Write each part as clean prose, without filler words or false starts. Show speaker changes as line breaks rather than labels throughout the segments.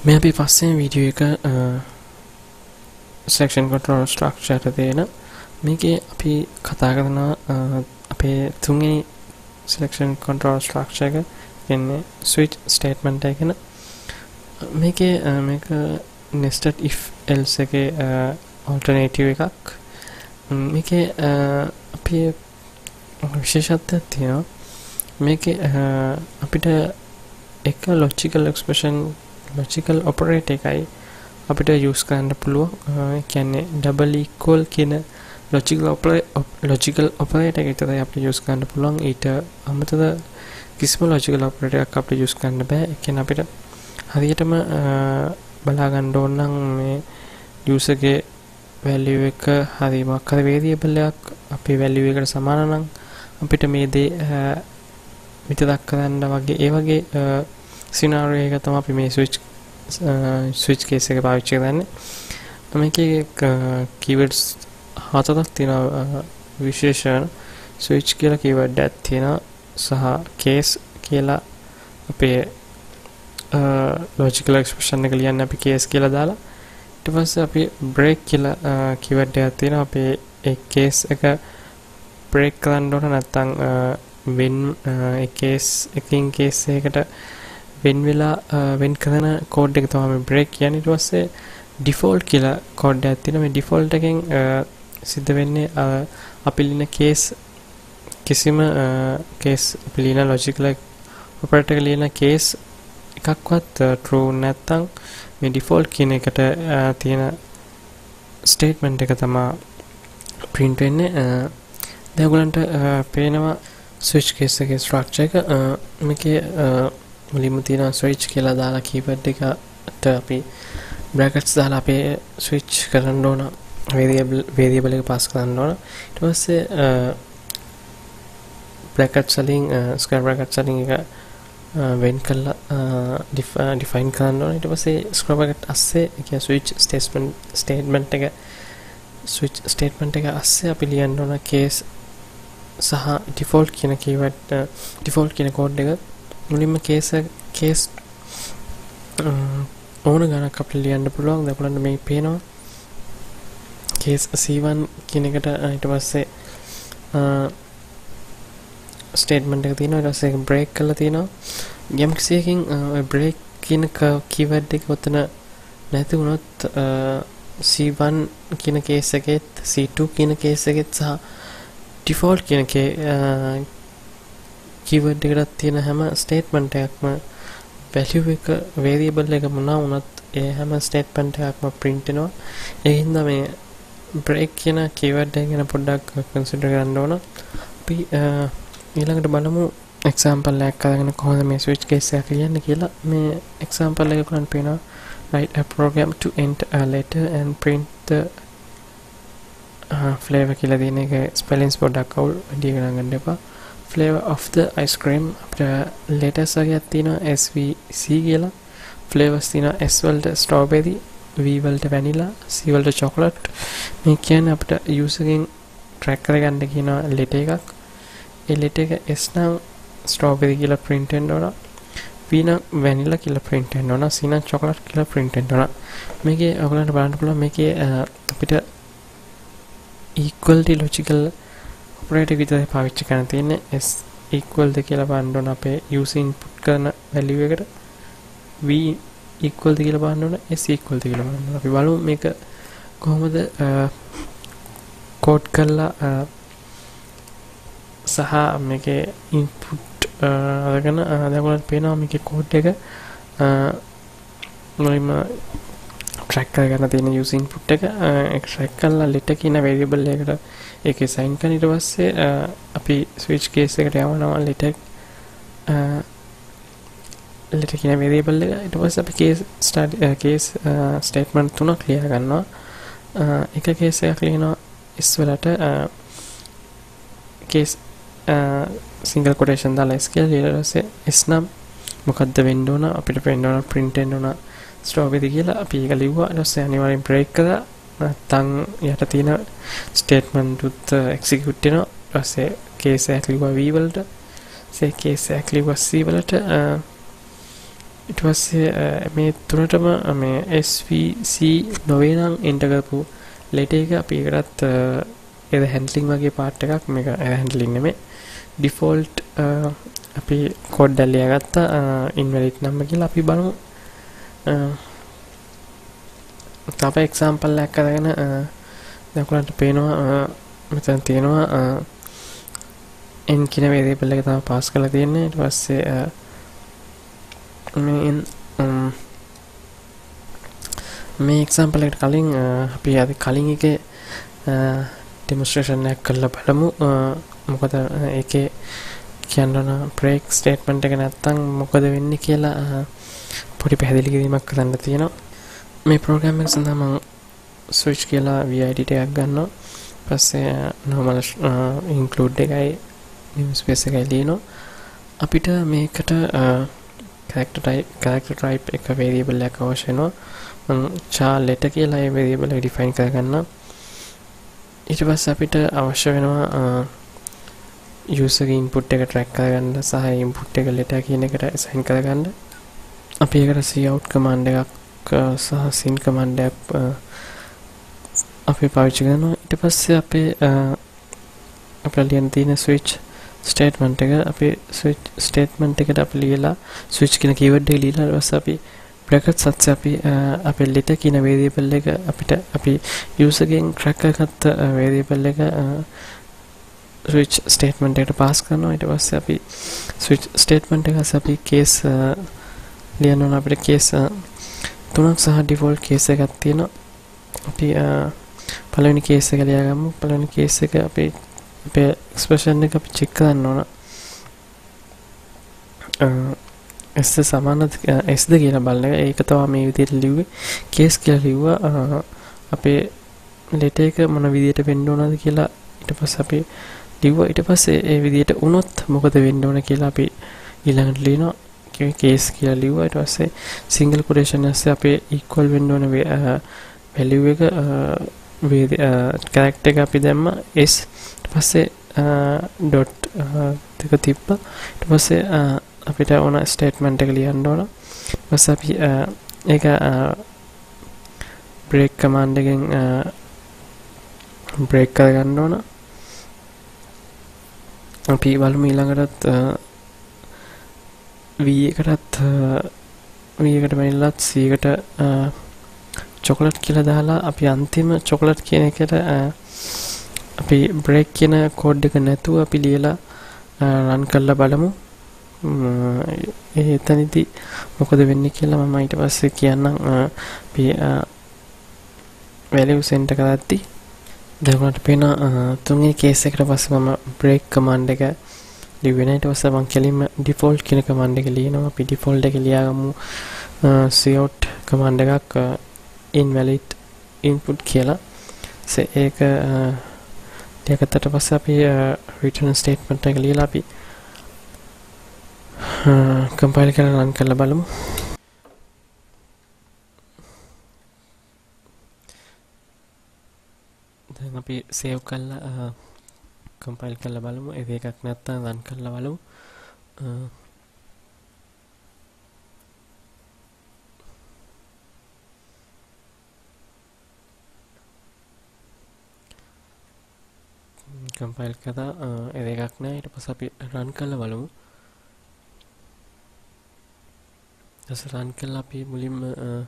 मैं අපි පස්සේ වීඩියෝ එක selection control structure එකට දෙන මේකේ අපි කතා කරනවා අපේ තුන්වෙනි selection control structure එක කියන්නේ switch statement එක ගැන. මේකේ මේක nested if else එකේ alternative එකක්. මේකේ අපි විශේෂත්වයක් තියෙනවා. මේකේ අපිට එක logical expression logical operator එකයි අපිට use කරන්න පුළුවන්. ඒ කියන්නේ double equal කියන logical operator එක විතරයි අපිට use කරන්න පුළුවන්. ඊට අමතරව කිසිම logical operator එකක් අපිට use කරන්න බෑ. ඒ කියන්නේ අපිට හරියටම බලා ගන්න ඕන නම් මේ user ගේ value එක හරි මොකක් හරි variable එකක් අපේ value එකට සමාන නම් අපිට මේ දේ විතරක් කරන්න වගේ ඒ වගේ scenario එක තමයි අපි මේ switch case එක පාවිච්චි කරන්නේ. මේකේ keywords හතරක් තියෙනවා විශේෂණ switch කියලා keyword එකක් තියෙනවා සහ case කියලා අපේ logical expression එක ලියන්න අපි case කියලා දාලා ඊට පස්සේ අපි break කියලා keyword එකක් තියෙනවා අපේ ඒ case එක break කරන්න ඕන නැත්නම් when ඒ case එකකින් case එකකට වෙන් වෙලා වෙන් කරන කෝඩ් එක තමයි break කියන්නේ. ඊට පස්සේ default කියලා කෝඩ් එකක් තියෙනවා. මේ default එකෙන් සිද්ධ වෙන්නේ අපි ලියන case කිසිම case අපි ලියන logical operator එක ලියන case එකක්වත් true නැත්නම් මේ default කියන එකට තියෙන statement එක තමයි print වෙන්නේ. දැන් ඔයගලන්ට පේනවා switch case එකේ structure එක මේකේ මුලින්ම තියෙන switch කියලා දාලා keyword එකට අපි brackets දාලා අපේ switch කරන්න ඕන variable එක pass කරන්න ඕන. ඊට පස්සේ brackets වලින් square brackets වලින් එක වෙන් කරලා define කරන්න ඕන. ඊට පස්සේ square bracket අස්සේ ඒ switch statement එක අස්සේ අපි ලියන්න ඕන case සහ default කියන keyword default කියන code එක මුලින්ම case ඕන ගණක් අපිට ලියන්න පුළුවන්. දැන් ඔයගොල්ලන්ට මේ පේනවා case C1 කියන එකට ඊට පස්සේ statement එක තියෙනවා. ඊට පස්සේ break කරලා තියෙනවා. යම් කිසියකින් break කියන keyword එක උතන නැති වුණොත් C1 කියන case එකෙත් C2 කියන case එකෙත් සහ default කියන keyword එකකට තියෙන හැම statement එකක්ම value එක variable එක මොනවා වුණත් ඒ හැම statement එකක්ම print වෙනවා. ඒ හින්දා මේ break කියන keyword එක ගැන පොඩ්ඩක් consider කරන්න ඕන. අපි ඊළඟට බලමු example එකක් අරගෙන කොහොමද මේ switch case එක ලියන්නේ කියලා. මේ example එක කරන් පේනවා write a program to enter a letter and print the flavor කියලා තියෙන එක spellings පොඩ්ඩක් අවුල් වැඩි ගණන් ගන්න එපා. flavor of the ice cream අපිට letters වර්ගයක් තියෙනවා SVC කියලා. flavors තියෙනවා S වලට strawberry, V වලට vanilla, C වලට chocolate. මේ කියන්නේ අපිට user ගෙන් track කරගන්න කියන letter එකක්. ඒ letter එක S නම් strawberry කියලා print වෙන්න ඕන. V නම් vanilla කියලා print වෙන්න ඕන. C නම් chocolate කියලා print වෙන්න ඕන. මේකේ ඔයගලන්ට බලන්න පුළුවන් මේකේ අපිට equality logical operator විතරයි පාවිච්චි කරන්න තියෙන්නේ. S equal ද කියලා බලන්න ඕන අපේ user input කරන value එකට. V equal ද කියලා බලන්න ඕන. S equal ද කියලා බලන්න ඕන. අපි බලමු මේක කොහොමද code කරලා සහ මේකේ input අරගෙන දැන් ඔයාලට පේනවා මේකේ code එක මුලින්ම track කරගන්න තියෙන user input එක track කරලා letter කියන variable එකකට ඒක assign කරන ඊට පස්සේ අපි switch case එකට යවනවා letter කියන variable එක. ඊට පස්සේ අපි case statement තුනක් ලියා ගන්නවා. එක case එකක් ලියනවා S වලට case single quotation දාලා S කියලා ඊට පස්සේ S නම් මොකද්ද වෙන්න ඕන අපිට වෙන්න ඕන print වෙන්න ඕන strawberry කියලා අපි ඒක ලිව්වා. ඊට පස්සේ අනිවාර්යෙන් break කරලා නැත්නම් යට තියෙන statement උත් execute වෙනවා. ඊට පස්සේ case එක ලිව්වා V වලට, case එක ලිව්වා C වලට. ඊට පස්සේ මේ තුනටම මේ SVC නොවේ නම් එන්ටර් කරපු ලෙටර් එක අපි ඒකටත් එර හැන්ඩ්ලින් වගේ පාර්ට් එකක් මේක එර හැන්ඩ්ලින් නෙමෙයි ඩිෆෝල්ට් අපි කෝඩ් එක ලියාගත්තා ඉන්වැලිඩ් නම්බර් කියලා අපි බලමු තව එක්සැම්පල් එකක් අරගෙන දැන් ඔයගලන්ට පේනවා මෙතන තියෙනවා n කියන වේරියබල් එක තමයි පාස් කරලා තියෙන්නේ ඊට පස්සේ මේ එක්සැම්පල් එකට කලින් අපි අද කලින් එකේ ඩෙමොන්ස්ට්‍රේෂන් එකක් කරලා බලමු මොකද ඒකේ කියන්න බ්‍රේක් ස්ටේට්මන්ට් එක නැත්තම් මොකද වෙන්නේ කියලා පොඩි පැහැදිලි කිරීමක් කරන්න තියෙනවා මේ ප්‍රෝග්‍රෑම් එක සඳහා මම switch කියලා VID එකක් ගන්නවා පස්සේ normal include එකයි namespace එකයි ලියනවා අපිට මේකට character type එක variable එකක් අවශ්‍ය වෙනවා මම char letter කියලා ඒ variable එක define කරගන්නවා ඊට පස්සේ අපිට අවශ්‍ය වෙනවා user input එක track කරගන්න සහ input එක letter කියන එකට assign කරගන්න අපි ඒකට cout command එකක් සහ sin command එකක් අපි පාවිච්චි කරනවා ඊට පස්සේ අපේ ලියන්න තියෙන switch statement එක අපි switch statement එකට අපි ලියලා switch කියන keyword එක ලියලා ඊට පස්සේ අපි brackets අත්සේ අපි අපේ letter කියන variable එක අපිට අපි user ගෙන් track කරගත්ත variable එක switch statement එකට pass කරනවා ඊට පස්සේ අපි switch statement එක අපි case ලියන්න ඕන අපිට case තුනක් සහ default case එකක් තියෙනවා අපි පළවෙනි case එක ලියාගමු පළවෙනි case එක අපි අපේ expression එක අපි check කරන්න ඕන s සමානද s ද කියලා බලන එක ඒක තමයි මේ විදිහට ලිව්වේ case කියලා ලිව්වා අපේ letter එක මොන විදිහට වෙන්න ඕනද කියලා ඊට පස්සේ අපි ලිව්වා ඊට පස්සේ ඒ විදිහට වුණොත් මොකද වෙන්න ඕන කියලා අපි ඊළඟට ලියනවා case කියලා ලිව්වා ඊට පස්සේ single quotation එකේ අපේ equal වෙන්න ඕන value එක character එක අපි දැම්මා s ඊට පස්සේ dot දෙක තිබ්බා ඊට පස්සේ අපිට ඕන statement එක ලියන්න ඕන ඊට පස්සේ අපි ඒක break command එකෙන් break කරගන්න ඕන අපි බලමු ඊළඟටත් v එකටත් v එකට මැනිලත් c එකට chocolate කියලා දාලා අපි අන්තිම chocolate කියන එකට අපි break කියන code එක නැතුව අපි ලියලා run කරලා බලමු එතනදී මොකද වෙන්නේ කියලා මම ඊට පස්සේ කියන්නම් අපි value center කරද්දී දැන් ඔයාලට පේන තුන්වෙනි case එකට පස්සේ මම break command එක ලිව්වේ නැහැ ඊට පස්සේ මම කෙලින්ම default කියන command එක ලියනවා අපි default එක ලියාගමු cout command එකක් invalid input කියලා ඒක ලියගත්තට පස්සේ අපි return statement එක ලියලා අපි compile කරලා run කරලා බලමු දැන් අපි save කරලා compile කරලා බලමු ඒක එකක් නැත්නම් run කරලා බලමු compile කරලා ඒක එකක් නැහැ ඊට පස්සේ අපි run කරලා බලමු රන් කරලා අපි මුලින්ම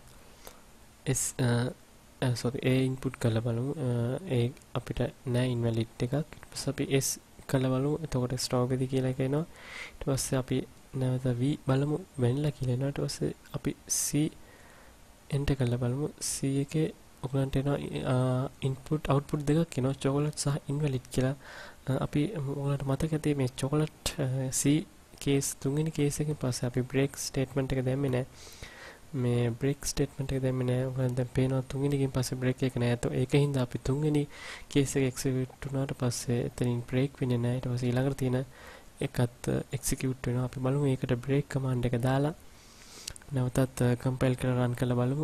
a input කරලා බලමු ඒ අපිට නෑ invalid එකක් ඊට පස්සේ අපි s කරලා බලමු එතකොට stop එකද කියලා එක එනවා ඊට පස්සේ අපි නැවත v බලමු වෙන්නලා කියලා එනවා ඊට පස්සේ අපි c enter කරලා බලමු c එකේ ඔයගලන්ට එනවා input output දෙකක් එනවා chocolate සහ invalid කියලා අපි ඔයගලන්ට මතක ඇති මේ chocolate c case තුන්වෙනි case එකෙන් පස්සේ අපි break statement එක දැම්මේ නැහැ මේ break statement එක දැම්මේ නැහැ ඔයගලන්ට දැන් පේනවා තුන්වෙනි එකෙන් පස්සේ break එක නැහැ તો ඒකින්ද අපි තුන්වෙනි case එක execute වුණාට පස්සේ එතනින් break වෙන්නේ නැහැ ඊට පස්සේ ඊළඟට තියෙන එකත් execute වෙනවා අපි බලමු ඒකට break command එක දාලා නැවතත් compile කරලා run කරලා බලමු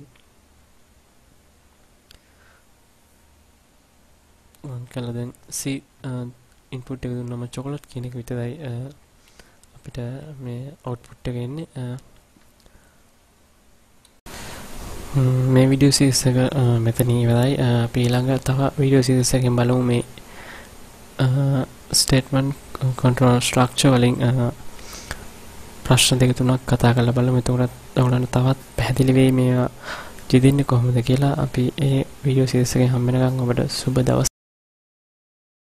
run කරලා දැන් c input එක දුන්නම chocolate කියන එක විතරයි අපිට මේ output එක එන්නේ මේ වීඩියෝ සීරීස් එක මෙතන ඉවරයි. අපි ඊළඟ තව වීඩියෝ සීරීස් එකකින් බලමු මේ ස්ටේට්මන්ට් කන්ට්‍රෝල් ස්ට්‍රක්චර් වලින් ප්‍රශ්න දෙක තුනක් කතා කරලා බලමු. එතකොට ඔයගොල්ලන්ට තවත් පැහැදිලි වෙයි මේවා ජීදින්නේ කොහොමද කියලා. අපි ඒ වීඩියෝ සීරීස් එකෙන් හම්බ වෙනකන් ඔබට සුබ දවස්.